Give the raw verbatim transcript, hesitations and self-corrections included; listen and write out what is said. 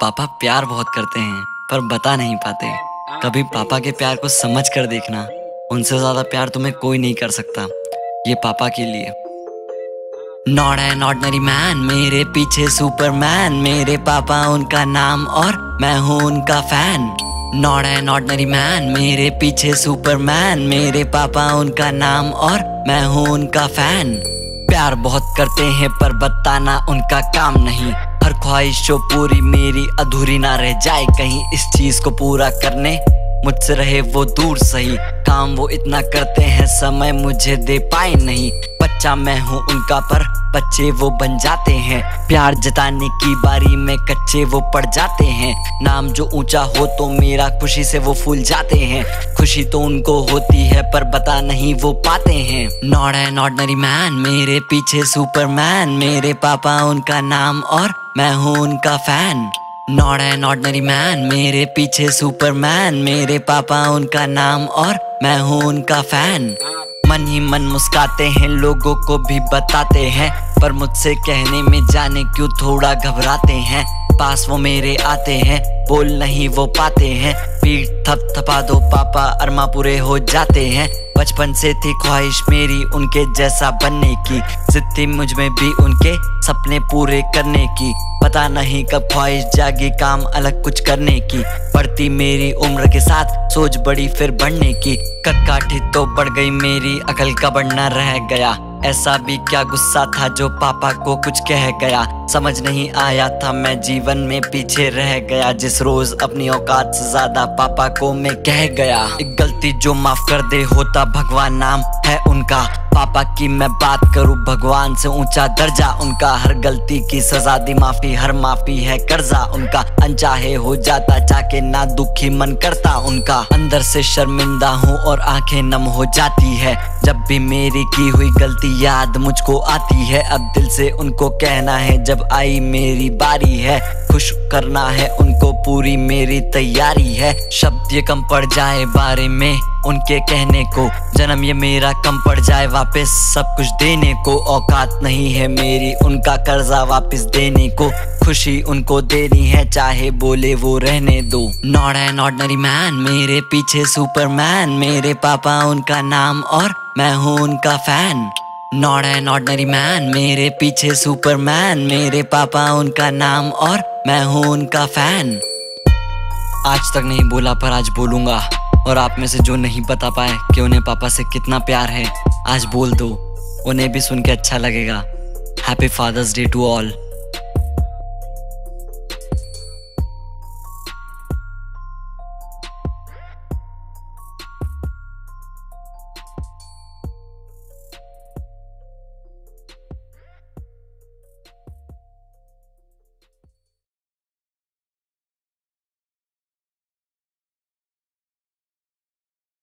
पापा प्यार बहुत करते हैं पर बता नहीं पाते। कभी पापा के प्यार को समझ कर देखना, उनसे ज्यादा प्यार तुम्हें कोई नहीं कर सकता। ये पापा के लिए। नॉट एन ऑर्डिनरी मैन, मेरे पीछे सुपरमैन, मेरे पापा उनका नाम और मैं हूँ उनका fan. Not an ordinary man, मेरे पीछे सुपरमैन, मेरे पापा उनका नाम और मैं हूँ उनका फैन। प्यार बहुत करते हैं पर बताना उनका काम नहीं। हर ख्वाहिश जो पूरी मेरी अधूरी ना रह जाए कहीं, इस चीज को पूरा करने मुझसे रहे वो दूर सही। काम वो इतना करते हैं समय मुझे दे पाए नहीं। बच्चा मैं हूँ उनका पर बच्चे वो बन जाते हैं। प्यार जताने की बारी में कच्चे वो पड़ जाते हैं। नाम जो ऊंचा हो तो मेरा खुशी से वो फूल जाते हैं। खुशी तो उनको होती है पर बता नहीं वो पाते हैं। नॉट एन ऑर्डिनरी मैन, मेरे पीछे सुपरमैन, मेरे पापा उनका नाम और मैं हूँ उनका fan. Not an ordinary man, मेरे पीछे सुपरमैन, मेरे पापा उनका नाम और मैं हूँ उनका फैन। मन ही मन मुस्काते हैं, लोगों को भी बताते हैं, पर मुझसे कहने में जाने क्यों थोड़ा घबराते हैं। पास वो मेरे आते हैं, बोल नहीं वो पाते हैं। पीठ थप थपा दो पापा, अरमा पूरे हो जाते हैं। बचपन से थी ख्वाहिश मेरी उनके जैसा बनने की, जिद थी मुझ में भी उनके सपने पूरे करने की। पता नहीं कब ख्वाहिश जागी काम अलग कुछ करने की। बढ़ती मेरी उम्र के साथ सोच बड़ी फिर बढ़ने की। कद काठी तो बढ़ गई मेरी, अकल का बढ़ना रह गया। ऐसा भी क्या गुस्सा था जो पापा को कुछ कह गया। समझ नहीं आया था मैं जीवन में पीछे रह गया, जिस रोज अपनी औकात से ज्यादा पापा को मैं कह गया। एक गलती जो माफ कर दे होता भगवान नाम है उनका। पापा की मैं बात करूं भगवान से ऊंचा दर्जा उनका। हर गलती की सजा दी माफी, हर माफी है कर्जा उनका। अनचाहे हो जाता चाके ना दुखी मन करता उनका। अंदर से शर्मिंदा हूँ और आंखें नम हो जाती है जब भी मेरी की हुई गलती याद मुझको आती है। अब दिल से उनको कहना है जब आई मेरी बारी है। खुश करना है उनको पूरी मेरी तैयारी है। शब्द ये कम पड़ जाए बारे में उनके कहने को, जन्म ये मेरा कम पड़ जाए वापस सब कुछ देने को। औकात नहीं है मेरी उनका कर्जा वापस देने को। खुशी उनको देनी है चाहे बोले वो रहने दो। नॉट एन ऑर्डिनरी मैन, मेरे पीछे सुपरमैन, मेरे पापा उनका नाम और मैं हूँ उनका fan. Not an ordinary man, मेरे पीछे सुपरमैन, मेरे पापा उनका नाम और मैं हूँ उनका फैन। आज तक नहीं बोला पर आज बोलूंगा, और आप में से जो नहीं बता पाए कि उन्हें पापा से कितना प्यार है, आज बोल दो, उन्हें भी सुन के अच्छा लगेगा। Happy father's day to all.